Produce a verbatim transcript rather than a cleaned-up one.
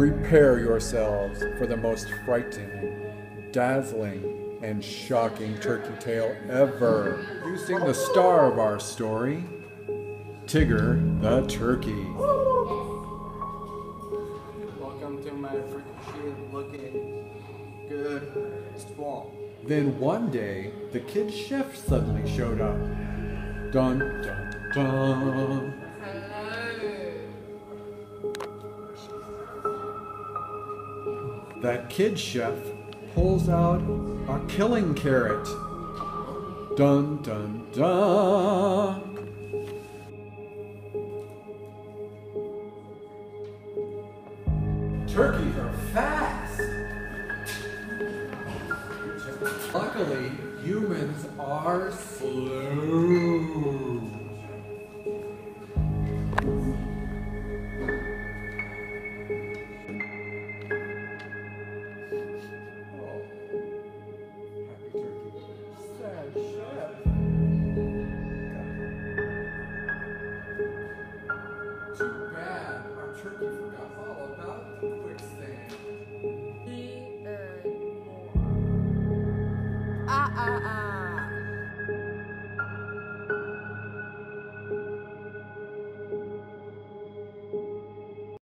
Prepare yourselves for the most frightening, dazzling, and shocking turkey tale ever. Introducing the star of our story, Tigger the Turkey. Welcome to my freaking looking good swamp. Then one day, the kid chef suddenly showed up. Dun dun dun. That kid chef pulls out a killing carrot. Dun dun dun. Turkeys are fast. Luckily, humans are slow.